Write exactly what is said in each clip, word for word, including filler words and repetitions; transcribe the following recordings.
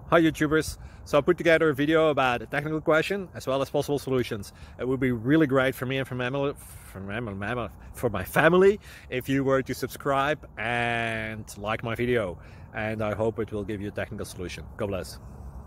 Hi YouTubers! So I put together a video about a technical question as well as possible solutions. It would be really great for me and for, mammal, for, mammal, for my family if you were to subscribe and like my video. And I hope it will give you a technical solution. God bless.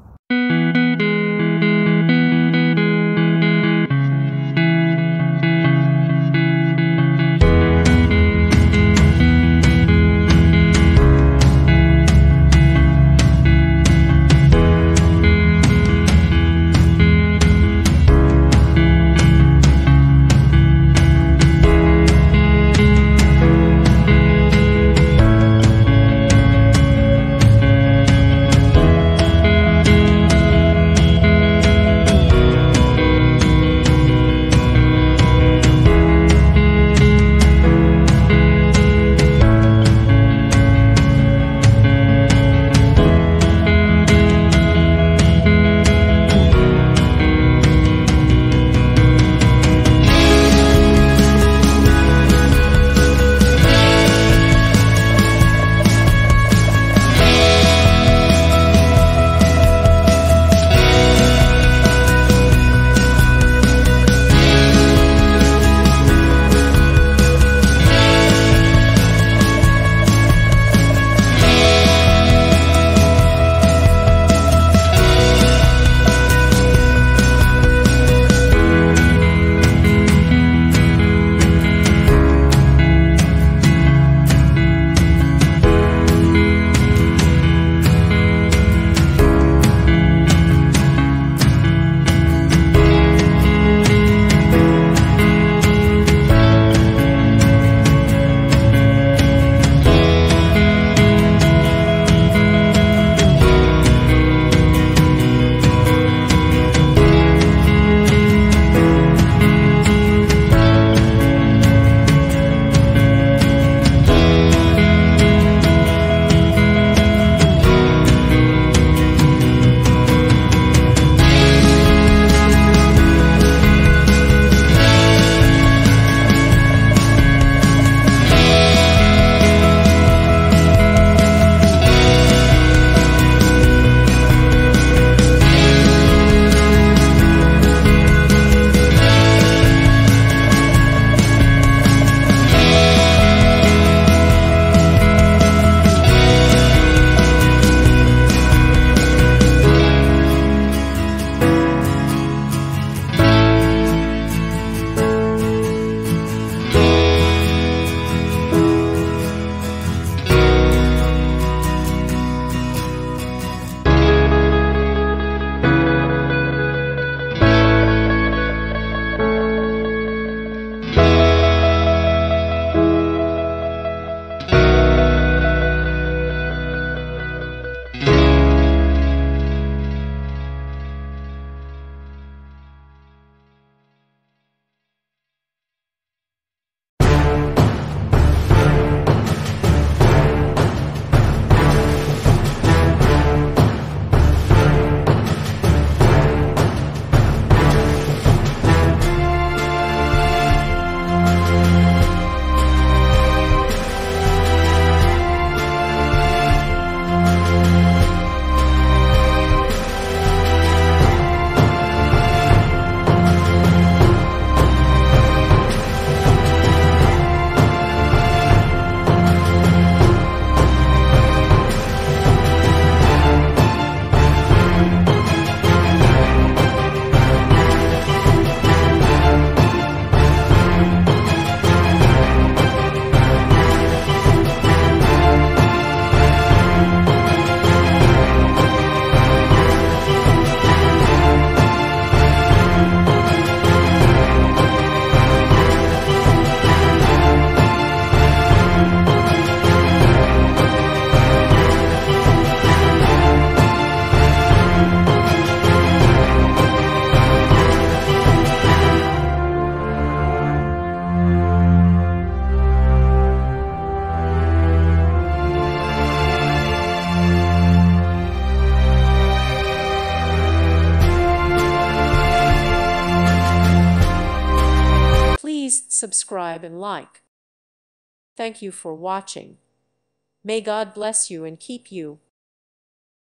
subscribe and like. Thank you for watching. May God bless you and keep you.